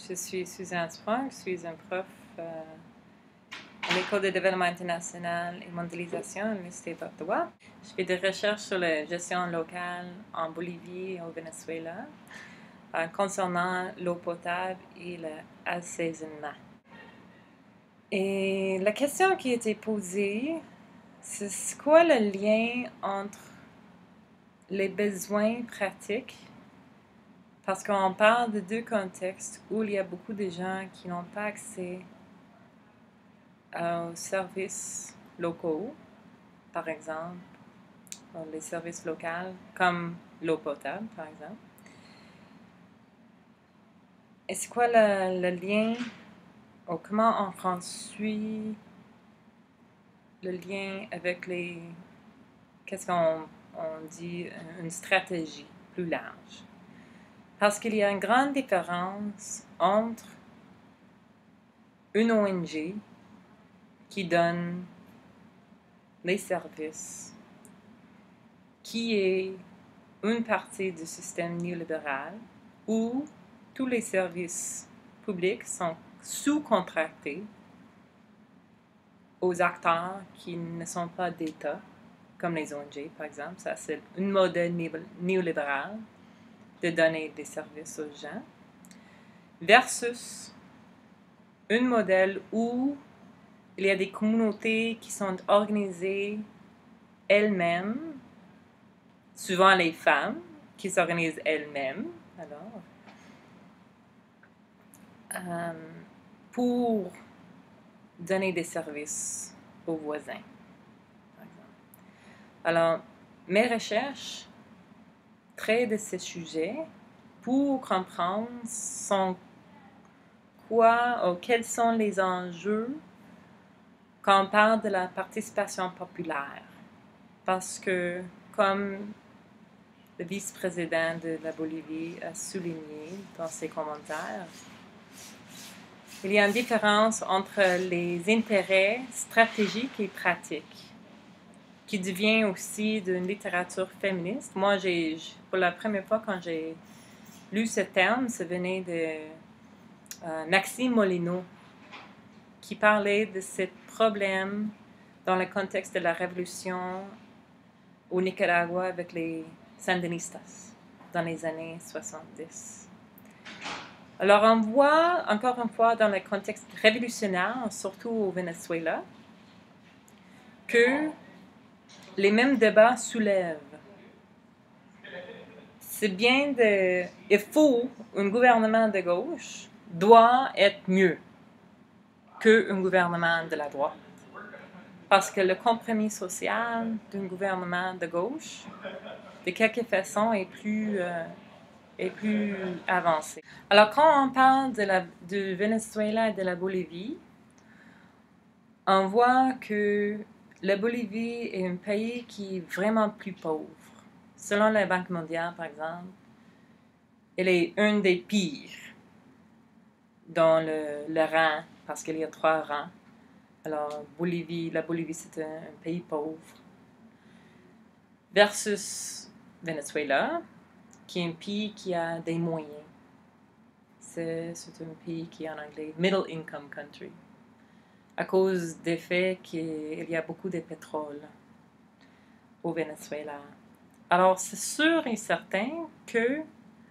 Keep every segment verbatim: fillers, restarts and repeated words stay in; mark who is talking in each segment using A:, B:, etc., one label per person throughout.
A: Je suis Suzanne Sprung, je suis un prof euh, à l'École de développement international et mondialisation à l'Université d'Ottawa. Je fais des recherches sur la gestion locale en Bolivie et au Venezuela euh, concernant l'eau potable et l'assaisonnement. Et la question qui a été posée, c'est quoi le lien entre les besoins pratiques, parce qu'on parle de deux contextes où il y a beaucoup de gens qui n'ont pas accès aux services locaux, par exemple, les services locaux comme l'eau potable, par exemple. Et c'est quoi le, le lien, ou comment on construit le lien avec les, qu'est-ce qu'on on dit, une stratégie plus large? Parce qu'il y a une grande différence entre une O N G qui donne les services, qui est une partie du système néolibéral où tous les services publics sont sous-contractés aux acteurs qui ne sont pas d'État, comme les O N G, par exemple. Ça, c'est un modèle néolibéral de donner des services aux gens, versus un modèle où il y a des communautés qui sont organisées elles-mêmes, souvent les femmes qui s'organisent elles-mêmes, alors, euh, pour donner des services aux voisins, par exemple. Alors, mes recherches traitent de ces sujets pour comprendre sont quoi ou quels sont les enjeux quand on parle de la participation populaire. Parce que, comme le vice-président de la Bolivie a souligné dans ses commentaires, il y a une différence entre les intérêts stratégiques et pratiques, qui devient aussi d'une littérature féministe. Moi, j'ai, pour la première fois, quand j'ai lu ce terme, ça venait de euh, Maxime Molino, qui parlait de ce problème dans le contexte de la révolution au Nicaragua avec les Sandinistas dans les années soixante-dix. Alors, on voit, encore une fois, dans le contexte révolutionnaire, surtout au Venezuela, que les mêmes débats soulèvent. C'est bien de... Il faut un gouvernement de gauche doit être mieux qu'un gouvernement de la droite. Parce que le compromis social d'un gouvernement de gauche, de quelque façon, est plus, euh, est plus avancé. Alors, quand on parle de la, du Venezuela et de la Bolivie, on voit que la Bolivie est un pays qui est vraiment plus pauvre. Selon la Banque mondiale, par exemple, elle est un des pires dans le, le rang, parce qu'il y a trois rangs. Alors, Bolivie, la Bolivie, c'est un, un pays pauvre. Versus Venezuela, qui est un pays qui a des moyens. C'est, c'est un pays qui est en anglais middle income country, à cause du fait qu'il y a beaucoup de pétrole au Venezuela. Alors, c'est sûr et certain que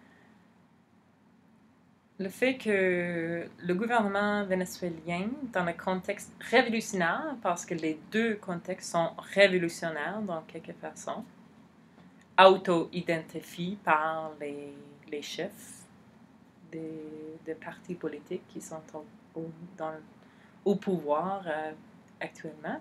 A: le fait que le gouvernement vénézuélien, dans le contexte révolutionnaire, parce que les deux contextes sont révolutionnaires dans quelque façon, auto-identifie par les, les chefs des, des partis politiques qui sont au, au, dans, au pouvoir euh, actuellement,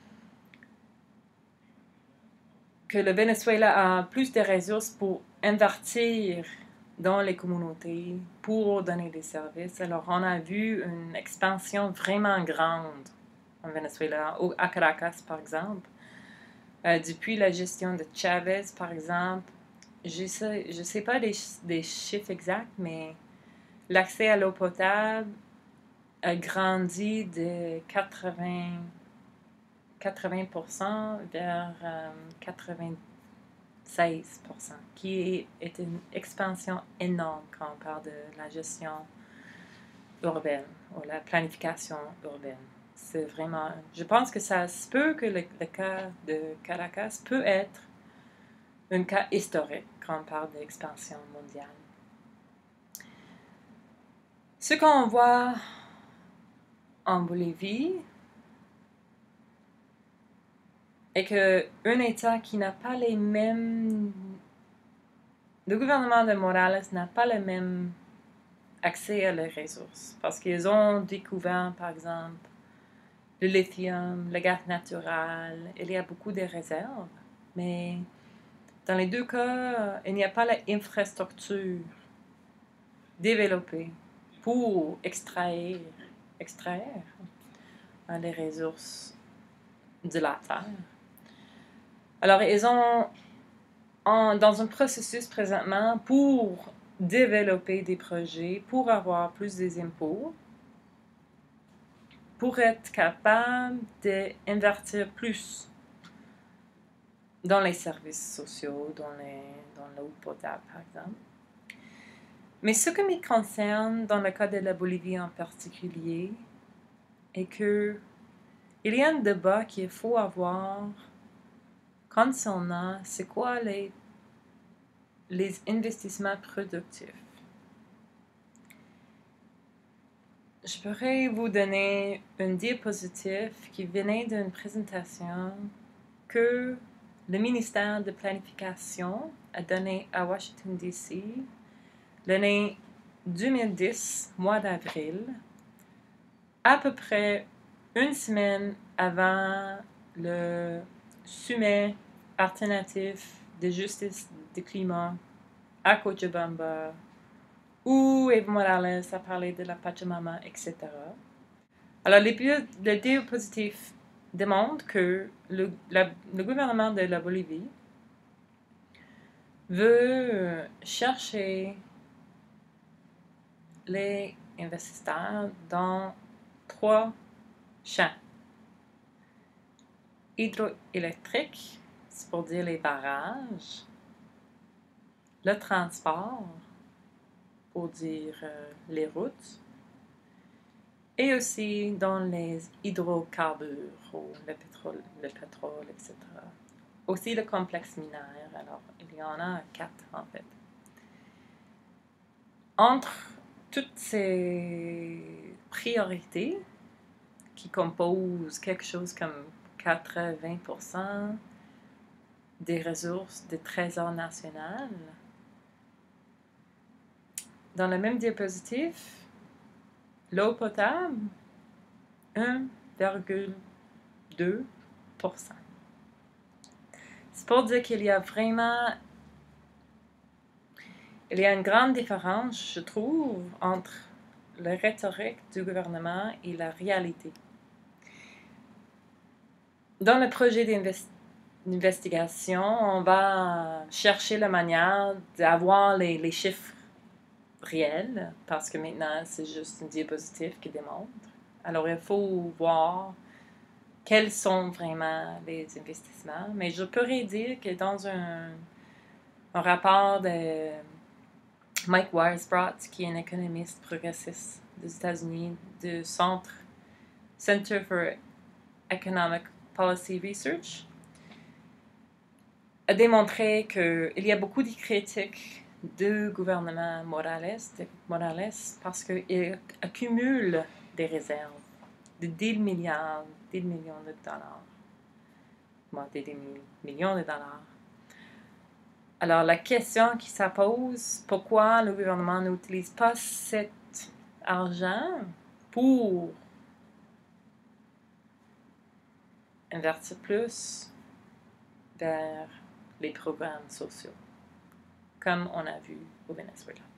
A: que le Venezuela a plus de ressources pour investir dans les communautés, pour donner des services. Alors, on a vu une expansion vraiment grande en Venezuela, à Caracas, par exemple. Euh, depuis la gestion de Chavez, par exemple, je ne sais, je sais pas des, des chiffres exacts, mais l'accès à l'eau potable a grandi de quatre-vingts pour cent vers euh, quatre-vingt-seize pour cent, qui est, est une expansion énorme quand on parle de la gestion urbaine ou la planification urbaine. C'est vraiment... Je pense que ça se peut que le, le cas de Caracas peut être un cas historique quand on parle d'expansion mondiale. Ce qu'on voit en Bolivie est qu'un État qui n'a pas les mêmes... Le gouvernement de Morales n'a pas le même accès à les ressources parce qu'ils ont découvert, par exemple, le lithium, le gaz naturel. Il y a beaucoup de réserves, mais dans les deux cas, il n'y a pas l'infrastructure développée pour extraire, extraire les ressources de la terre. Alors, ils ont en, dans un processus présentement pour développer des projets, pour avoir plus des impôts, pour être capable d'investir plus dans les services sociaux, dans, les, dans l'eau potable, par exemple. Mais ce qui me concerne dans le cas de la Bolivie en particulier est que il y a un débat qu'il faut avoir concernant c'est quoi les, les investissements productifs. Je pourrais vous donner une diapositive qui venait d'une présentation que le ministère de Planification a donnée à Washington, D C l'année deux mille dix, mois d'avril, à peu près une semaine avant le sommet alternatif de justice du climat à Cochabamba, où Evo Morales a parlé de la Pachamama, et cetera. Alors, le diapositive démontre que le, la, le gouvernement de la Bolivie veut chercher les investisseurs dans trois champs. Hydroélectrique, c'est pour dire les barrages, le transport, pour dire euh, les routes, et aussi dans les hydrocarbures, ou le pétrole, le pétrole, et cetera. Aussi le complexe minier, alors il y en a quatre en fait. Entre toutes ces priorités qui composent quelque chose comme quatre-vingts pour cent des ressources du Trésor national, dans le même diapositive, l'eau potable, un virgule deux pour cent. C'est pour dire qu'il y a vraiment il y a une grande différence, je trouve, entre la rhétorique du gouvernement et la réalité. Dans le projet d'investigation, on va chercher la manière d'avoir les, les chiffres réels, parce que maintenant, c'est juste une diapositive qui démontre. Alors, il faut voir quels sont vraiment les investissements. Mais je pourrais dire que dans un, un rapport de Mike Weisbrot, qui est un économiste progressiste des États-Unis, du Centre Center for Economic Policy Research, a démontré qu'il y a beaucoup de critiques du gouvernement Morales, de Morales parce qu'il accumule des réserves de dix milliards, dix millions de dollars. Bon, des millions de dollars. Alors, la question qui se pose, pourquoi le gouvernement n'utilise pas cet argent pour investir plus vers les programmes sociaux, comme on a vu au Venezuela.